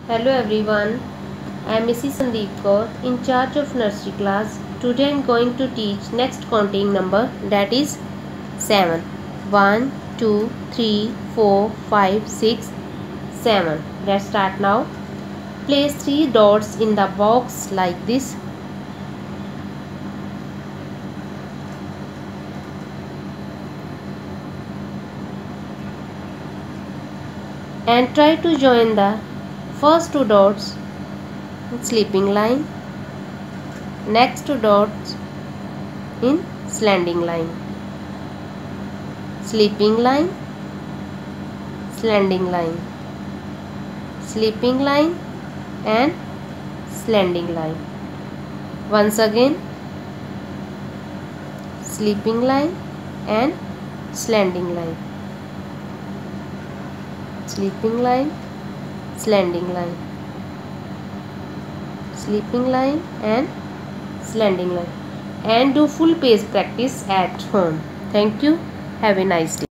Hello everyone, I am Mrs. Sandeep Kaur, in charge of nursery class. Today I am going to teach next counting number, that is 7. 1, 2, 3, 4, 5, 6, 7. Let's start now. Place 3 dots in the box like this. And try to join the first 2 dots in sleeping line, next 2 dots in slanting line, sleeping line, slanting line, sleeping line and slanting line. Once again, sleeping line and slanting line, sleeping line, slanting line, sleeping line and slanting line, and do full page practice at home. Thank you. Have a nice day.